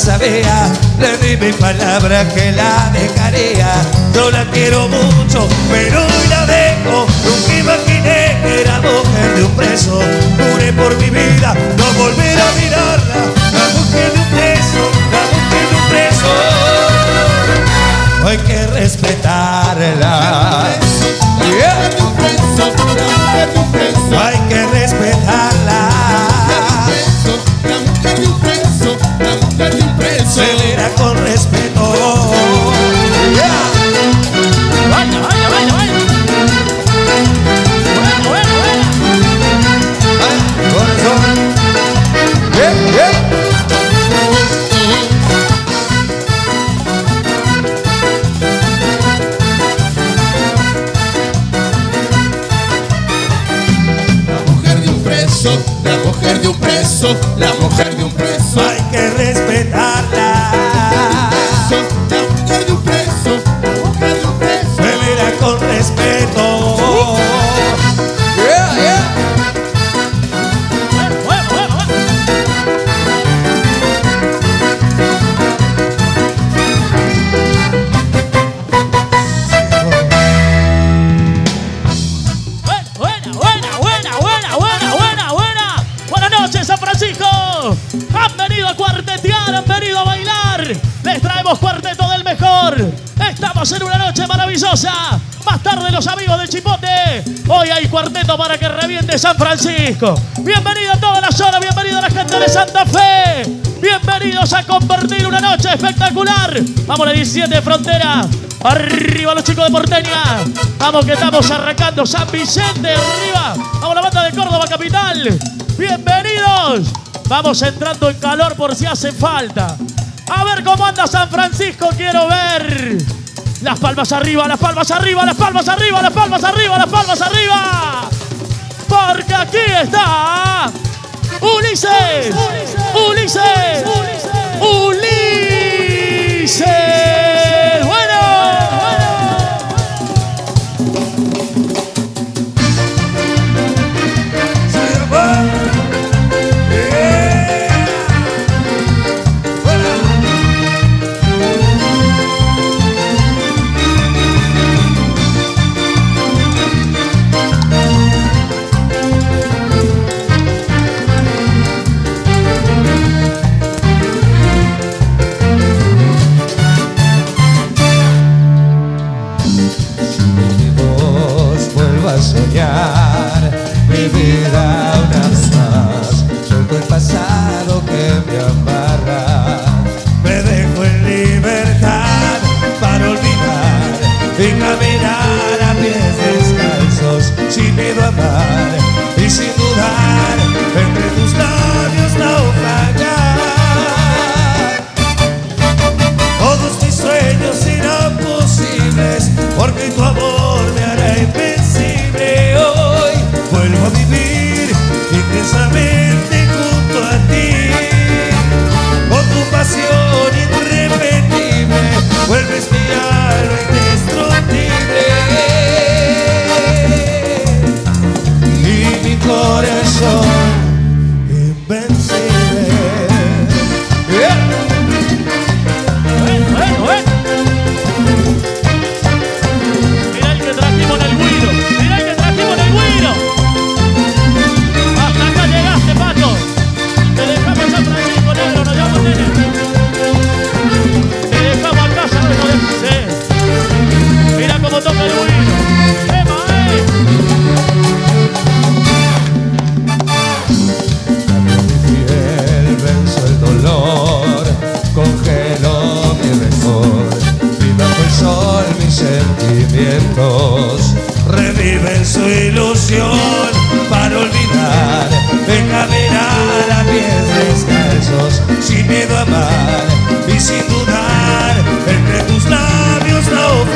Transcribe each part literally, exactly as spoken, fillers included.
sabía, le di mi palabra que la dejaría. Yo la quiero mucho, pero hoy la dejo. Nunca imaginé que era mujer de un preso. Juré por mi vida no volver a mirarla. La mujer de un preso, la mujer de un preso. Hay que respetarla. Yeah. Hay que respetarla. Se verá con respeto. Yeah. Baila, baila, baila, baila. Bueno, bueno, bueno. Ay, corazón. Yeah, yeah. La mujer de un preso, la mujer de un preso, la mujer de un preso. Hay que respetarla. La mujer de un preso, la mujer de un preso. Se verá con respeto. Yeah, yeah. Bueno, bueno, bueno, bueno. Buena, buena, buena, buena, buena, buena, buena. Buenas noches, San Francisco. Han venido a cuartetear, han venido a bailar. Les traemos cuarteto del mejor. Estamos en una noche maravillosa. Más tarde los amigos de Chipote. Hoy hay cuarteto para que reviente San Francisco. Bienvenido a toda la zona, bienvenido a la gente de Santa Fe. Bienvenidos a compartir una noche espectacular. Vamos a la diecisiete de Frontera. Arriba los chicos de Porteña. Vamos que estamos arrancando San Vicente. Arriba. Vamos la banda de Córdoba Capital. Bienvenidos. Vamos entrando en calor por si hace falta. A ver cómo anda San Francisco, quiero ver. Las palmas arriba, las palmas arriba, las palmas arriba, las palmas arriba, las palmas arriba. Porque aquí está Ulises, Ulises, Ulises. Bueno, soñar mi vida una vez más. Suelto el pasado que me amarra. Me dejo en libertad para olvidar y caminar a pies descalzos, sin miedo a amar y sin dudar, entre tus labios naufragar. Todos mis sueños serán posibles porque tu amor me hará invencible. Hoy vuelvo a vivir intensamente junto a ti. Con tu pasión irrepetible vuelves mi alma indestructible y mi corazón invencible. Yeah. bueno, bueno, bueno. Mirá el que trajimos en el Guiro. Mirá el que trajimos en el Guiro. Hasta acá llegaste, Pato. Te dejamos a San Francisco, negro, nos llevamos, nene. Te dejamos acá, San Francisco. Mirá cómo toca el Guiro. ¡Ema, eh! Mi piel venzo el dolor, congelo mi rencor, y bajo el sol mis sentimientos reviven su ilusión para olvidar, de caminar a pies descalzos, sin miedo a amar y sin dudar, entre tus labios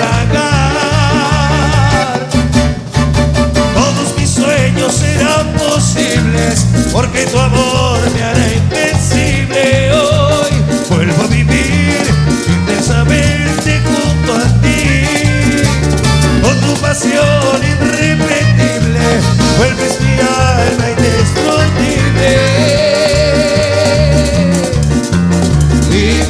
naufragar. Todos mis sueños serán posibles porque tu amor me hará invencible. Hoy vuelvo a vivir intensamente junto a ti. Con tu pasión irrepetible vuelves mi alma indestructible y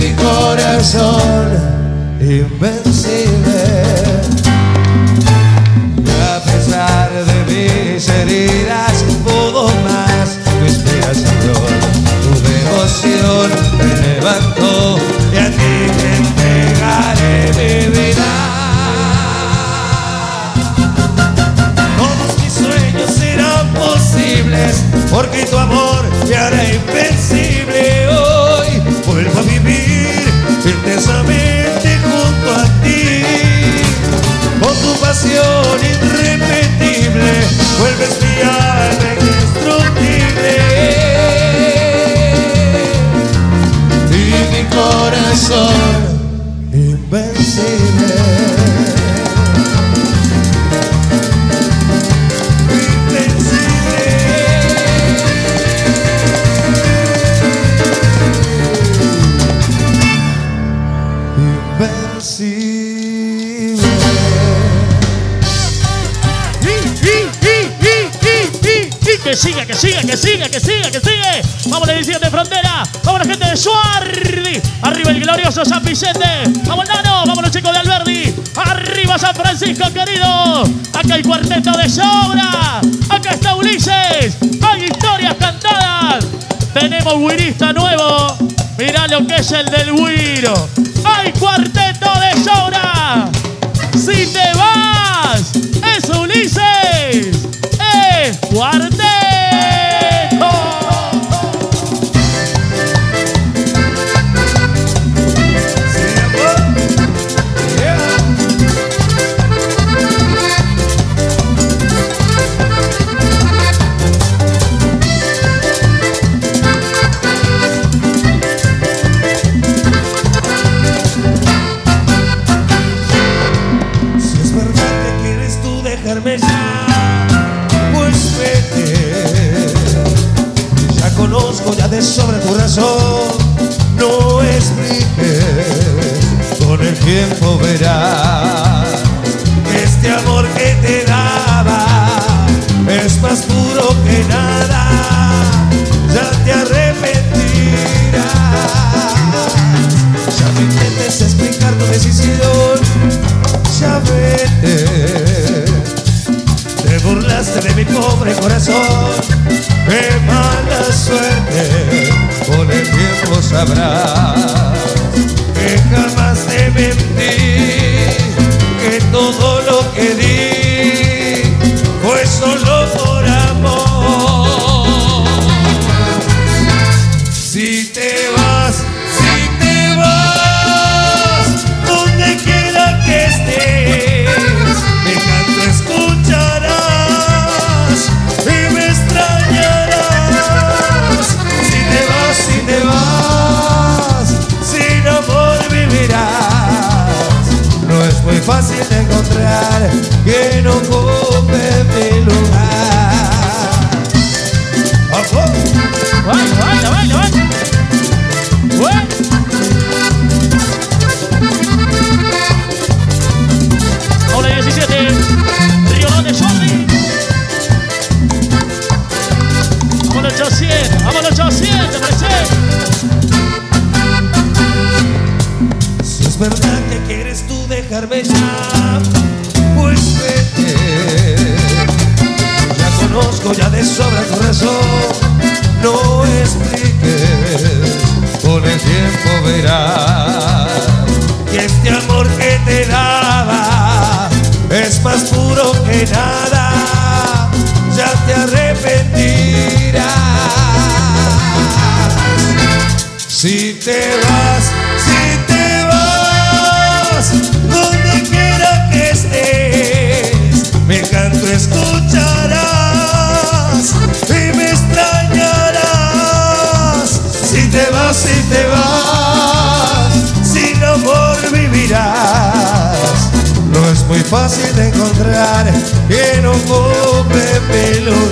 Que sigue, que sigue, que sigue, que sigue, que sigue. Vamos la división de frontera. Vamos la gente de Suardi. Arriba el glorioso San Vicente. Vamos Nano, vamos los chicos de Alberdi. Arriba San Francisco, querido. Acá hay cuarteto de sobra. Acá está Ulises. Hay historias cantadas. Tenemos wirista nuevo. Mirá lo que es el del wiro. Hay cuarteto de sobra. Si te vas, es Ulises. Es cuarteto. Ya conozco ya de sobra tu razón. No expliques, con el tiempo verás que este amor que te daba es más puro que nada. Ya te arrepentirás. Ya no intentes explicar tu decisión. Ya vete. Te burlaste de mi pobre corazón. ¡Qué mala suerte! Con el tiempo sabrás que jamás te mentí, que todo lo que di fue solo por amor. Si te vas, si te vas, donde quiera que estés, mi canto escucharás y me extrañarás. Si te vas, si te vas, sin amor vivirás. No es muy fácil de encontrar que no ocupe mi lugar. ¡Ojo! ¡Baila, baila, baila, baila! ¡Bueno! Ahora diecisiete, Río Grande, Jordi. Vamos los ochocientos, vamos los ochocientos, presente. Si es verdad que quieres tú dejarme ya, pues vete. Ya conozco ya de sobra tu razón. No expliques, con el tiempo verás que este amor que te daba es más puro que nada. Ya te arrepentirás. Si te vas, si te vas, donde quiera que estés, mi canto escucharás y me extrañarás. Si te vas, si te vas, sin amor vivirás. No es muy fácil de encontrar quien ocupe mi lugar.